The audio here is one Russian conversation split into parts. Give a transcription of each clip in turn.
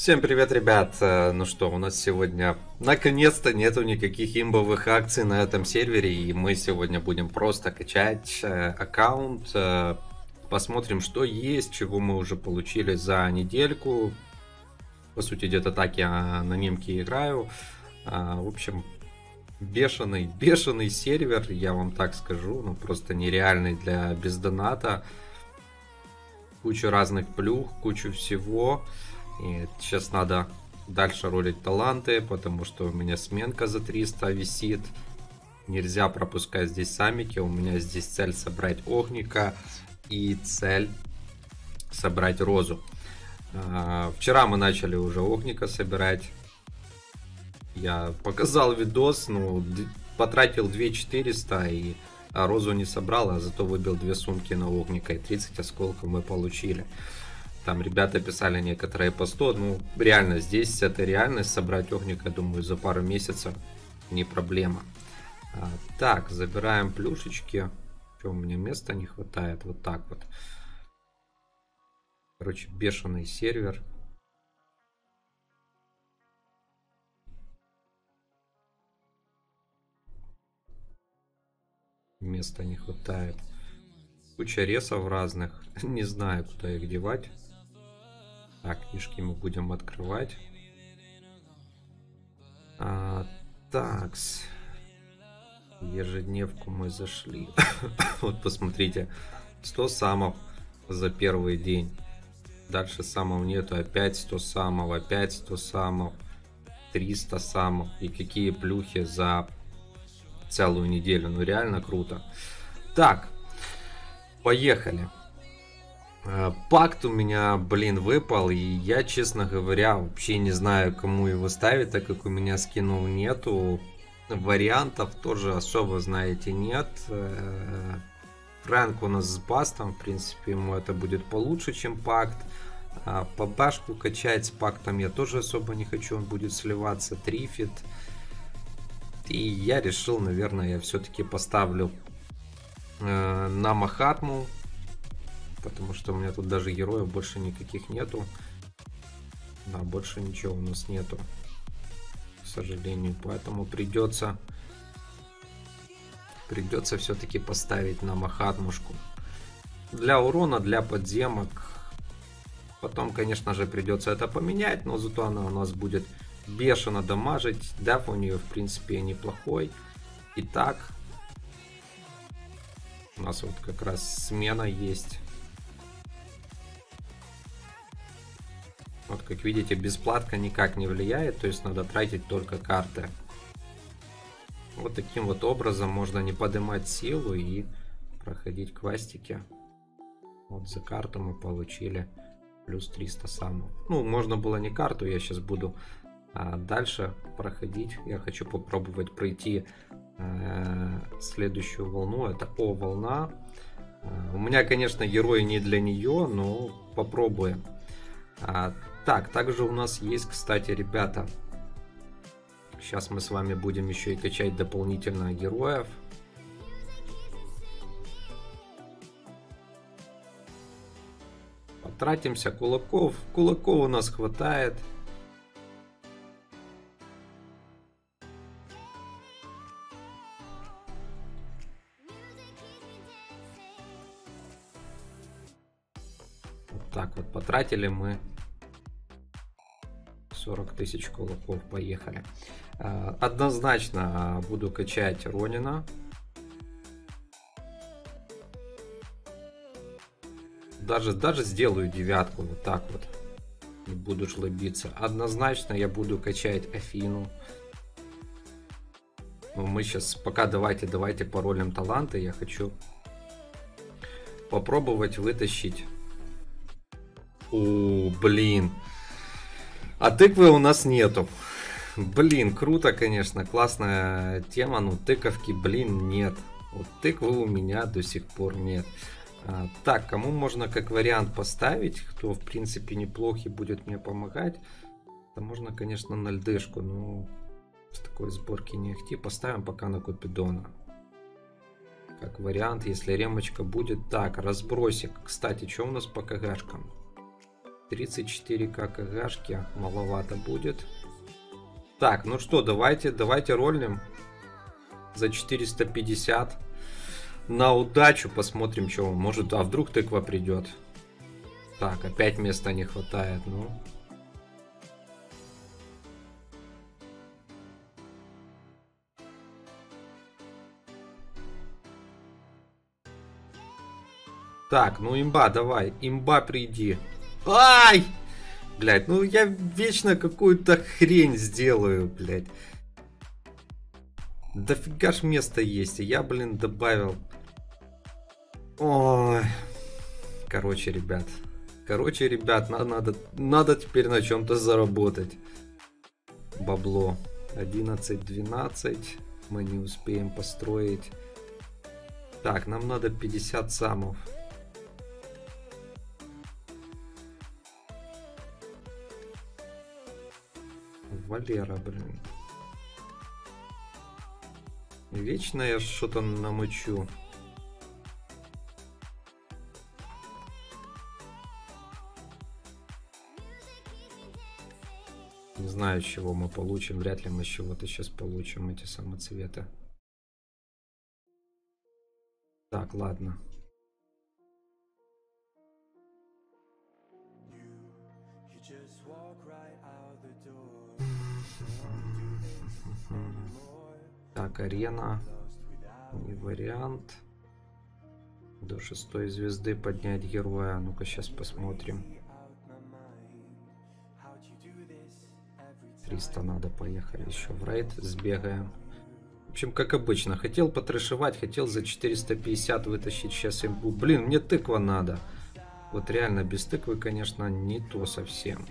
Всем привет, ребят! Ну что, у нас сегодня наконец-то нету никаких имбовых акций на этом сервере, и мы сегодня будем просто качать аккаунт, посмотрим, что есть, чего мы уже получили за недельку. По сути, где-то так я на немке играю. В общем, бешеный сервер, я вам так скажу, ну просто нереальный для бездоната. Куча разных плюх, кучу всего. И сейчас надо дальше ролить таланты, потому что у меня сменка за 300 висит. Нельзя пропускать здесь саммики. У меня здесь цель собрать огника и цель собрать розу. Вчера мы начали уже огника собирать. Я показал видос, ну, потратил 2400 и розу не собрал, а зато выбил 2 сумки на огника и 30 осколков мы получили. Там ребята писали некоторые по 100. Ну, реально, здесь это реальность. Собрать огника, я думаю, за пару месяцев не проблема. Так, забираем плюшечки. Что, у меня места не хватает? Вот так вот. Короче, бешеный сервер. Места не хватает. Куча ресов разных. Не знаю, куда их девать. Так, книжки мы будем открывать. Такс. Ежедневку мы зашли. Вот посмотрите. 100 самов за первый день. Дальше самов нету. Опять 100 самов. Опять 100 самов. 300 самов. И какие плюхи за целую неделю. Ну реально круто. Так. Поехали. Пакт у меня, блин, выпал, и я, честно говоря, вообще не знаю, кому его ставить, так как у меня скинов нету. Вариантов тоже особо, знаете, нет. Фрэнк у нас с бастом, в принципе, ему это будет получше, чем пакт. По башку качать с пактом я тоже особо не хочу, он будет сливаться. Трифит. И я решил, наверное, я все-таки поставлю на Махатму. Потому что у меня тут даже героев больше никаких нету. Да, больше ничего у нас нету. К сожалению. Поэтому придется все-таки поставить на Махатмушку. Для урона, для подземок. Потом, конечно же, придется это поменять. Но зато она у нас будет бешено дамажить. Деф у нее, в принципе, неплохой. Итак. У нас вот как раз смена есть. Вот как видите, бесплатка никак не влияет, то есть надо тратить только карты. Вот таким вот образом можно не поднимать силу и проходить квестики. Вот за карту мы получили плюс 300 самов. Ну, можно было не карту, я сейчас буду дальше проходить. Я хочу попробовать пройти следующую волну. Это волна. У меня, конечно, герои не для нее, но попробуем. Так, также у нас есть, кстати, ребята. Сейчас мы с вами будем еще и качать дополнительно героев. Потратимся кулаков. Кулаков у нас хватает. Вот так вот потратили мы 40 тысяч кулаков, поехали. Однозначно буду качать Ронина. Даже сделаю девятку вот так вот. Не буду жлобиться. Однозначно я буду качать Афину. Но мы сейчас пока давайте поролим таланты. Я хочу попробовать вытащить. О, блин. А тыквы у нас нету. Блин, круто, конечно, классная тема, но тыковки, блин, нет. Вот тыквы у меня до сих пор нет. Так, кому можно как вариант поставить, кто в принципе неплохо будет мне помогать, то можно, конечно, на льдышку, но с такой сборки не ахти. Поставим пока на Купидона. Как вариант, если ремочка будет. Так, разбросик. Кстати, что у нас по КГшкам? 34 КГшки маловато будет. Так, ну что, давайте роллим за 450 на удачу. Посмотрим, что может. А вдруг тыква придет. Так, опять места не хватает. Ну. Так, ну имба, давай. Имба, приди. Ай! Блять, ну я вечно какую-то хрень сделаю, блять. Дофига ж места есть, и я, блин, добавил. Ой. Короче, ребят, надо теперь на чем-то заработать. Бабло. 11-12. Мы не успеем построить. Так, нам надо 50 самов. Валера, блин. Вечно я что-то намочу. Не знаю, чего мы получим. Вряд ли мы чего-то сейчас получим, эти самоцветы. Так, ладно. Так, арена. Не вариант. До 6 звезды поднять героя. Ну-ка, сейчас посмотрим. 300 надо, поехали. Еще в рейд сбегаем. В общем, как обычно. Хотел потрэшевать, хотел за 450 вытащить сейчас имбу. Блин, мне тыква надо. Вот реально, без тыквы, конечно, не то совсем.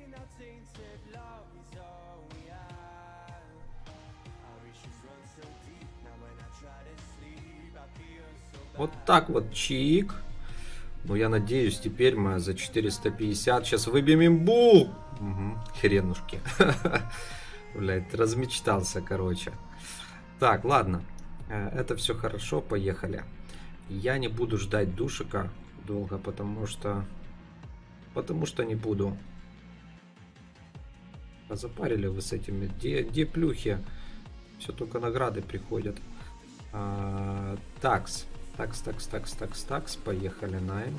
Вот так вот, чик. Ну, я надеюсь, теперь мы за 450 сейчас выбьем имбу. Угу, хренушки. Блять, размечтался, короче. Так, ладно. Это все хорошо, поехали. Я не буду ждать душика долго, потому что не буду. Запарили вы с этими. Где плюхи? Все только награды приходят. Такс. Такс. Поехали, найм.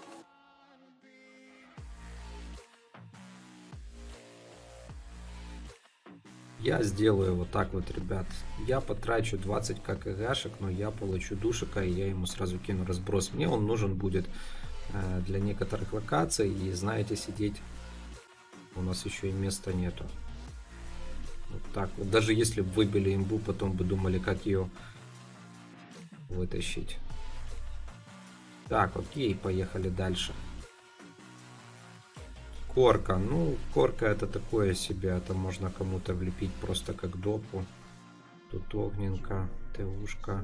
Я сделаю вот так вот, ребят. Я потрачу 20 КГшек, но я получу душика, и я ему сразу кину разброс. Мне он нужен будет для некоторых локаций. И знаете, сидеть у нас еще и места нету. Вот так вот. Даже если бы выбили имбу, потом бы думали, как ее вытащить. Так, окей, поехали дальше. Корка. Ну, корка это такое себе. Это можно кому-то влепить просто как допу. Тут огненка, ТУшка.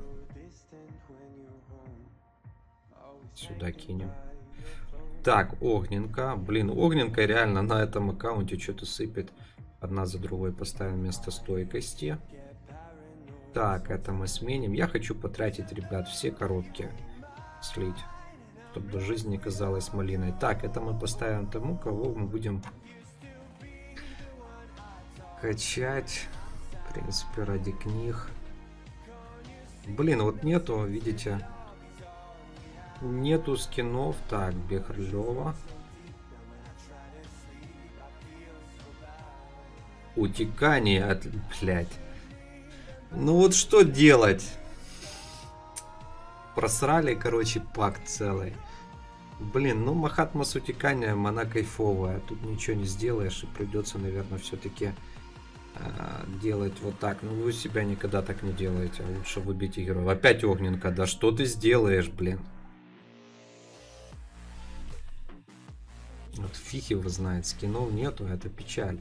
Сюда кинем. Так, огненка. Блин, огненка реально на этом аккаунте что-то сыпет. Одна за другой поставим вместо стойкости. Так, это мы сменим. Я хочу потратить, ребят, все коробки. Слить. Чтобы жизнь не казалась малиной. Так, это мы поставим тому, кого мы будем качать. В принципе, ради книг. Блин, вот нету, видите, нету скинов. Так, Бехрлёва. Утекание от... Блядь. Ну вот что делать? Просрали, короче, пак целый. Блин, ну Махатма с утеканием, она кайфовая. Тут ничего не сделаешь, и придется, наверное, все-таки делать вот так. Ну вы себя никогда так не делаете. Лучше выбейте героя. Опять огненка. Да что ты сделаешь, блин? Вот фиг его знает. Скинов нету, это печаль.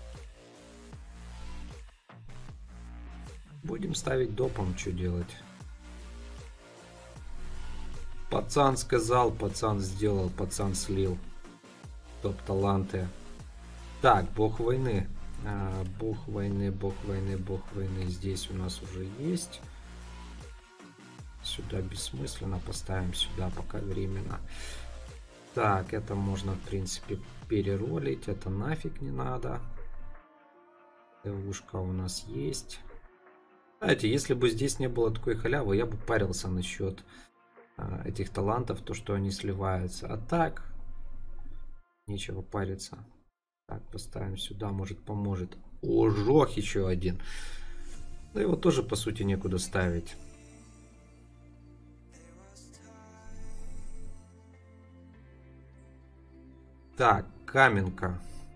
Будем ставить допом, что делать. Пацан сказал, пацан сделал, пацан слил. Топ-таланты. Так, бог войны. Бог войны. Здесь у нас уже есть. Сюда бессмысленно. Поставим сюда пока временно. Так, это можно, в принципе, переролить. Это нафиг не надо. ТВшка у нас есть. Знаете, если бы здесь не было такой халявы, я бы парился насчет этих талантов, то, что они сливаются. А так, нечего париться. Так, поставим сюда, может поможет. Ожог еще один. Да его тоже, по сути, некуда ставить. Так, каменка.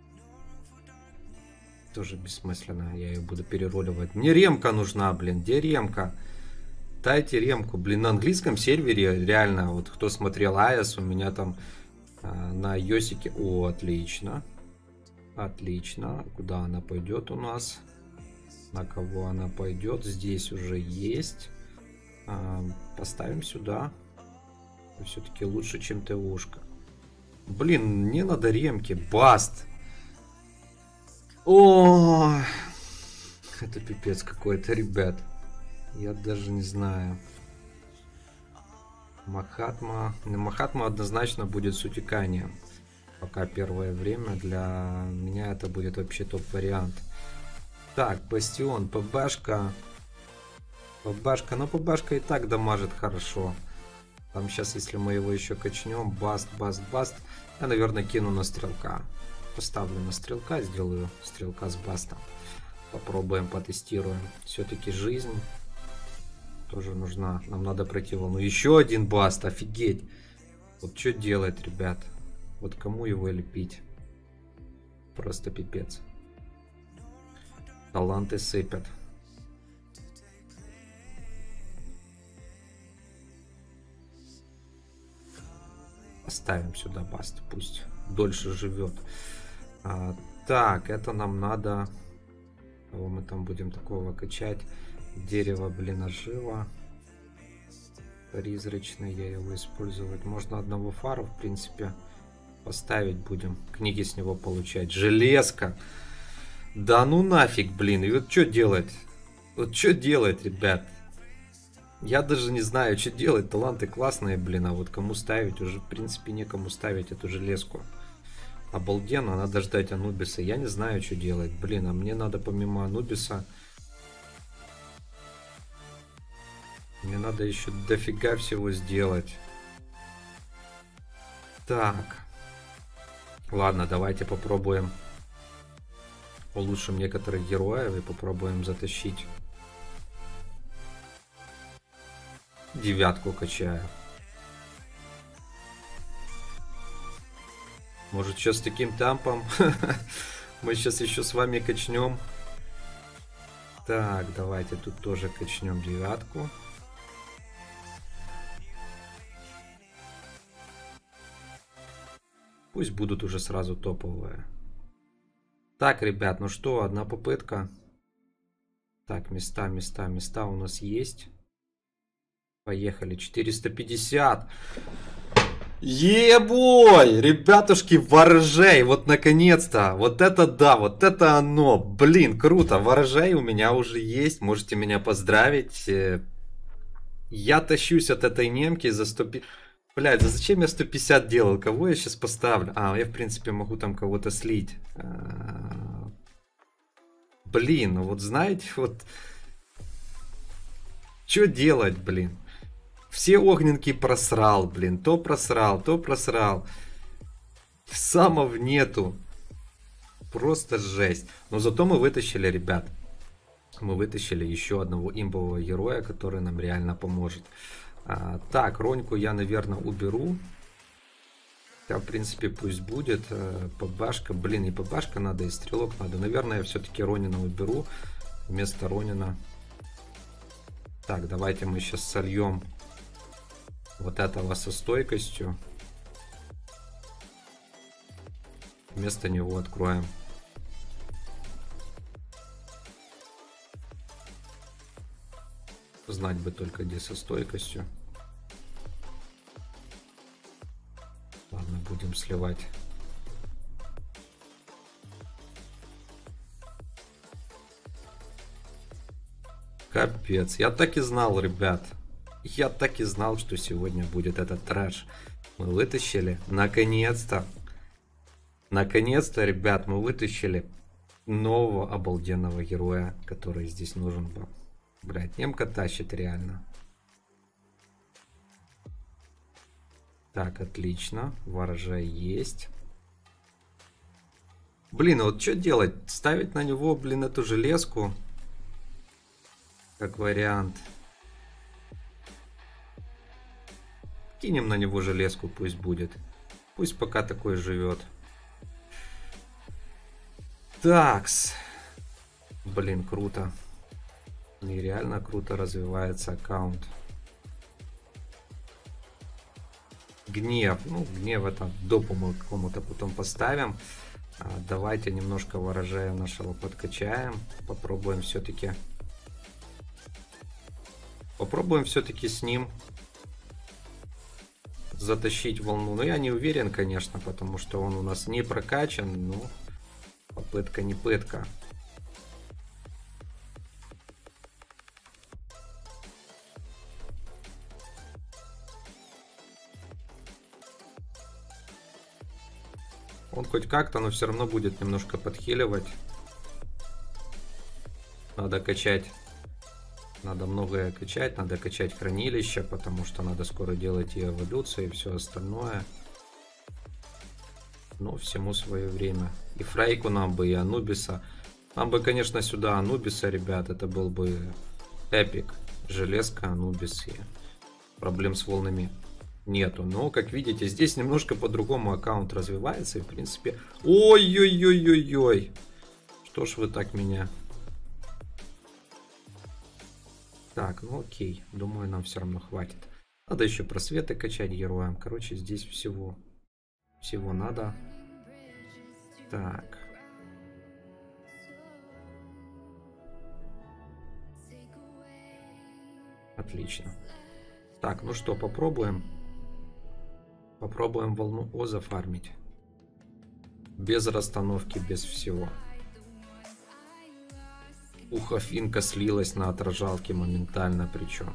Тоже бессмысленно, я ее буду перероливать. Мне ремка нужна, блин, где ремка? Дайте ремку, блин, на английском сервере реально, вот кто смотрел Айс, у меня там на Йосике. О, отлично. Отлично. Куда она пойдет у нас? На кого она пойдет? Здесь уже есть. Поставим сюда. Все-таки лучше, чем ТОшка. Блин, мне надо ремки. Баст. О, это пипец какой-то, ребят. Я даже не знаю. Махатма. Махатма однозначно будет с утеканием. Пока первое время. Для меня это будет вообще топ-вариант. Так, Бастион, ПБшка. ПБшка. Но ПБшка и так дамажит хорошо. Там сейчас, если мы его еще качнем. Баст, баст, баст. Я, наверное, кину на стрелка. Поставлю на стрелка, сделаю стрелка с бастом. Попробуем, потестируем. Все-таки жизнь тоже нужна. Нам надо пройти волну. Еще один баст, офигеть. Вот что делать, ребят? Вот кому его лепить? Просто пипец. Таланты сыпят. Оставим сюда баст, пусть дольше живет. Так, это нам надо. Кого мы там будем такого качать? Дерево, блин, оживо. Призрачный, я его использовать. Можно одного фару, в принципе, поставить будем. Книги с него получать. Железка. Да ну нафиг, блин. И вот что делать? Вот что делать, ребят? Я даже не знаю, что делать. Таланты классные, блин. А вот кому ставить? Уже, в принципе, некому ставить эту железку. Обалденно, надо ждать Анубиса. Я не знаю, что делать. Блин, а мне надо помимо Анубиса... Мне надо еще дофига всего сделать. Так. Ладно, давайте попробуем. Улучшим некоторых героев и попробуем затащить. Девятку качаю. Может, сейчас таким темпом мы сейчас еще с вами качнем. Так, давайте тут тоже качнем девятку. Пусть будут уже сразу топовые. Так, ребят, ну что, одна попытка. Так, места у нас есть. Поехали, 450. Ебой, ребятушки, ворожей, вот наконец-то, вот это да, вот это оно, блин, круто, ворожей у меня уже есть, можете меня поздравить. Я тащусь от этой немки за 150. Блядь, да зачем я 150 делал? Кого я сейчас поставлю? Я в принципе могу там кого-то слить. Блин, ну вот знаете, вот... Что делать, блин? Все огненки просрал, блин. То просрал, то просрал. Самов нету. Просто жесть. Но зато мы вытащили, ребят. Мы вытащили еще одного имбового героя, который нам реально поможет. Так, Роньку я, наверное, уберу. Хотя, в принципе, пусть будет. ПБшка. Блин, и ПБшка надо, и стрелок надо. Наверное, я все-таки Ронина уберу. Вместо Ронина. Так, давайте мы сейчас сольем вот этого со стойкостью. Вместо него откроем. Знать бы только, где со стойкостью. Ладно, будем сливать. Капец. Я так и знал, ребят. Я так и знал, что сегодня будет этот трэш. Мы вытащили. Наконец-то. Наконец-то, ребят, мы вытащили нового обалденного героя, который здесь нужен был. Блять, немка тащит реально. Так, отлично. Ворожай есть. Блин, а вот что делать? Ставить на него, блин, эту железку? Как вариант. Кинем на него железку, пусть будет. Пусть пока такой живет. Такс. Блин, круто. Нереально круто развивается аккаунт. Гнев. Ну, гнев это допу мы какому-то потом поставим. Давайте немножко ворожая нашего подкачаем. Попробуем все-таки. Попробуем все-таки с ним затащить волну. Но я не уверен, конечно, потому что он у нас не прокачан. Но попытка не пытка. Он хоть как-то, но все равно будет немножко подхиливать. Надо качать. Надо многое качать. Надо качать хранилище, потому что надо скоро делать и эволюцию, и все остальное. Но всему свое время. И Фрейку нам бы, и Анубиса. Нам бы, конечно, сюда Анубиса, ребят. Это был бы эпик. Железка, Анубис. И проблем с волнами нету. Но, как видите, здесь немножко по-другому аккаунт развивается. И, в принципе... Ой-ой-ой-ой-ой. Что ж вы так меня... Так, ну окей. Думаю, нам все равно хватит. Надо еще просветы качать героям. Короче, здесь всего надо. Так. Отлично. Так, ну что, попробуем. Попробуем волну О зафармить. Без расстановки, без всего. Ух, Афинка слилась на отражалке моментально причем.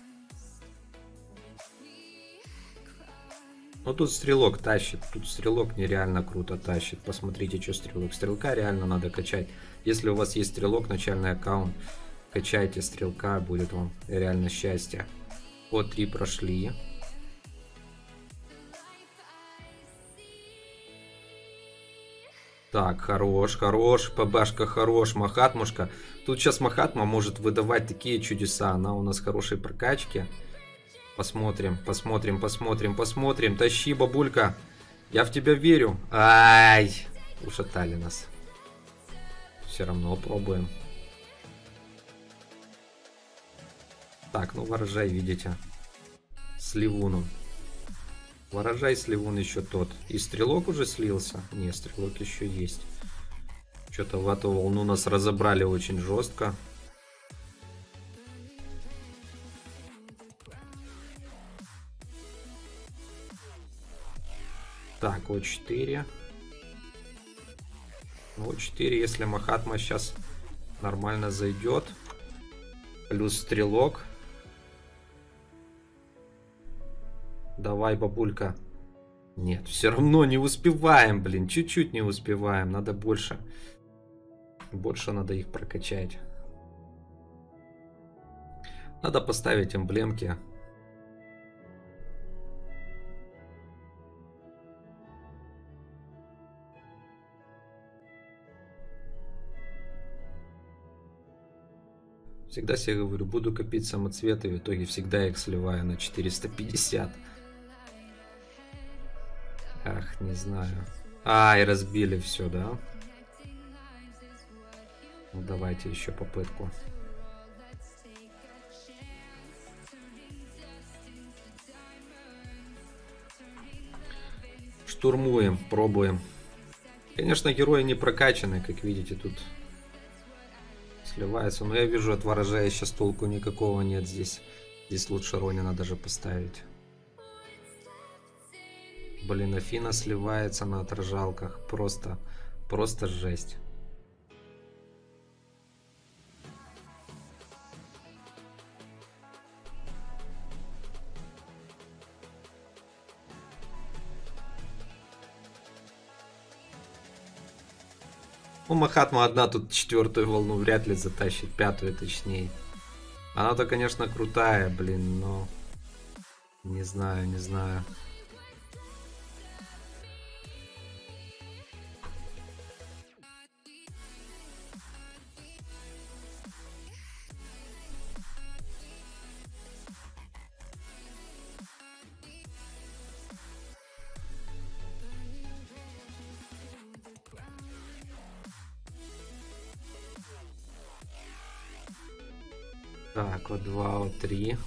Ну тут стрелок тащит. Тут стрелок нереально круто тащит. Посмотрите, что стрелок. Стрелка реально надо качать. Если у вас есть стрелок, начальный аккаунт, качайте стрелка, будет вам реально счастье. По 3 прошли. Так, хорош, ПБшка хорош, Махатмушка. Тут сейчас Махатма может выдавать такие чудеса. Она у нас хорошей прокачки. Посмотрим. Тащи, бабулька. Я в тебя верю. Ай, ушатали нас. Все равно пробуем. Так, ну ворожай, видите. Сливуном. Ворожай, сливун еще тот. И стрелок уже слился? Не, стрелок еще есть. Что-то в эту волну нас разобрали очень жестко. Так, О4. О4, если Махатма сейчас нормально зайдет. Плюс стрелок. Давай, бабулька. Нет, все равно не успеваем, блин. Чуть-чуть не успеваем. Надо больше. Больше надо их прокачать. Надо поставить эмблемки. Всегда себе говорю, буду копить самоцветы. В итоге всегда их сливаю на 450. Ах, не знаю. Ай, разбили все, да? Ну, давайте еще попытку. Штурмуем, пробуем. Конечно, герои не прокачаны, как видите, тут сливается. Но я вижу, от ворожая сейчас толку никакого нет здесь. Здесь лучше Ронина даже поставить. Блин, Афина сливается на отражалках. Просто жесть. Ну, Махатма одна тут четвертую волну вряд ли затащит, пятую точнее. Она-то, конечно, крутая, блин, но... Не знаю, не знаю. Так, вот 2, вот 3.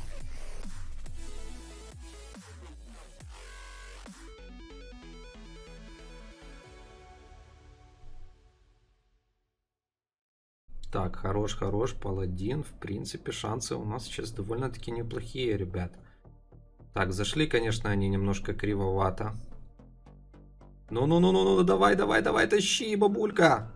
Так, хорош, паладин. В принципе, шансы у нас сейчас довольно-таки неплохие, ребят. Так, зашли, конечно, они немножко кривовато. Ну, давай, тащи, бабулька.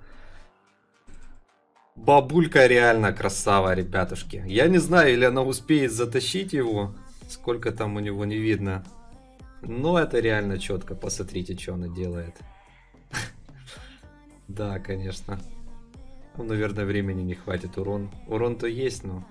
Бабулька реально красава, ребятушки. Я не знаю, или она успеет затащить его. Сколько там у него не видно. Но это реально четко. Посмотрите, что она делает. Да, конечно. Ну, наверное, времени не хватит. Урон-то есть, но...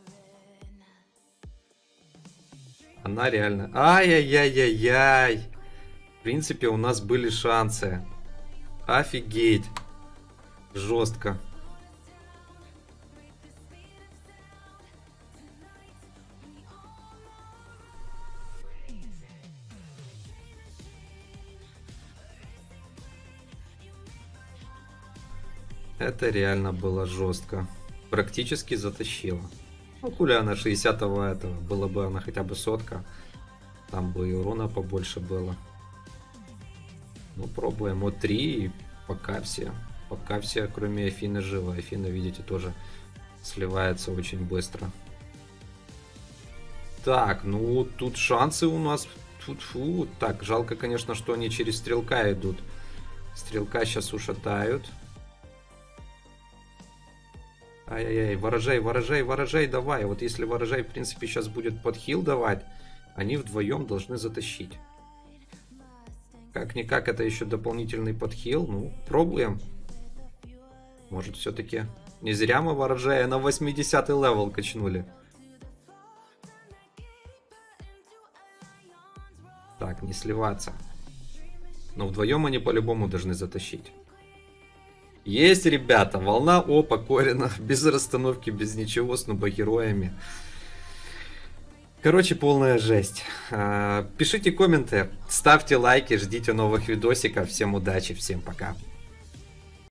Она реально... Ай-яй-яй-яй-яй. В принципе, у нас были шансы. Офигеть. Жестко. Это реально было жестко. Практически затащила. Ну, хули она 60-го этого. Было бы она хотя бы сотка. Там бы и урона побольше было. Ну, пробуем. Вот 3. И пока все, кроме Афины, живы. Афина, видите, тоже сливается очень быстро. Так, ну, тут шансы у нас. Фу-фу. Так, жалко, конечно, что они через стрелка идут. Стрелка сейчас ушатают. Ай-яй-яй, ворожай, давай. Вот если ворожай, в принципе, сейчас будет подхил давать, они вдвоем должны затащить. Как-никак, это еще дополнительный подхил. Ну, пробуем. Может, все-таки не зря мы ворожая на 80-й левел качнули. Так, не сливаться. Но вдвоем они по-любому должны затащить. Есть, ребята, волна опа Корина, без расстановки, без ничего, с нубогероями. Короче, полная жесть. Пишите комменты, ставьте лайки, ждите новых видосиков. Всем удачи, всем пока.